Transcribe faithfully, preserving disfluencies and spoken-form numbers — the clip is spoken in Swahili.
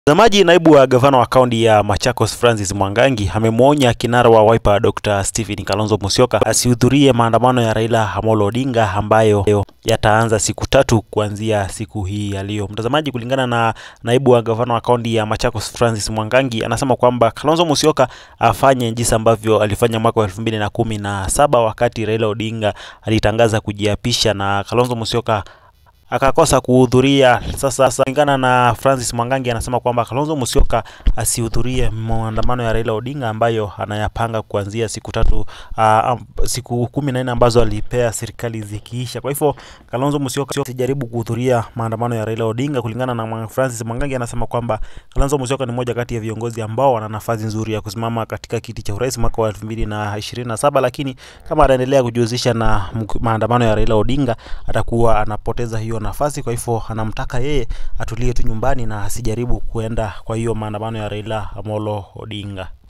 Mtazamaji, naibu wa gavana wa kaunti ya Machakos Francis Mwangangi amemuonya kinara wa Wiper Doctor Stephen Kalonzo Musyoka asihudhurie maandamano ya Raila Amolo Odinga ambayo yataanza siku tatu kuanzia siku hii ya leo. Mtazamaji, kulingana na naibu wa gavana wa kaunti ya Machakos Francis Mwangangi, anasema kwamba Kalonzo Musyoka afanye jinsi ambavyo alifanya mwaka wa elfu mbili na kumi na saba wakati Raila Odinga alitangaza kujiapisha na Kalonzo Musyoka akakosa kuhudhuria. Sasa kulingana na Francis Mwangangi, anasema kwamba Kalonzo Musyoka asihudhurie maandamano ya Raila Odinga ambayo anayapanga kuanzia siku tatu uh, siku kumi na nne ambazo alipea serikali zikiisha. Kwa hivyo Kalonzo Musyoka asijaribu kuhudhuria maandamano ya Raila Odinga. Kulingana na Francis Mwangangi, anasema kwamba Kalonzo Musyoka ni mmoja kati ya viongozi ambao wana nafasi nzuri ya kusimama katika kiti cha urais mwaka wa elfu mbili na ishirini na saba, lakini kama anaendelea kujihusisha na maandamano ya Raila Odinga atakuwa anapoteza hiyo nafasi. Kwa hivyo anamtaka yeye atulie tu nyumbani na asijaribu kuenda kwa hiyo maandamano ya Raila Amolo Odinga.